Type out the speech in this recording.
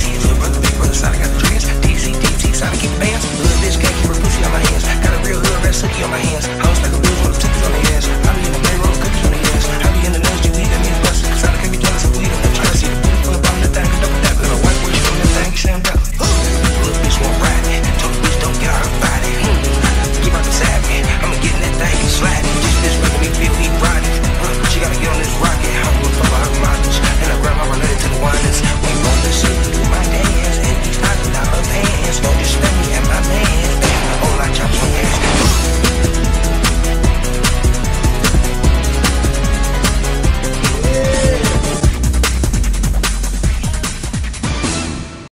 T, little brother, big brother, side, I got the dreads. DC, DT, side, I keep the bands. Little bitch can't keep her pussy on my hands. Got a real hood red city on my hands.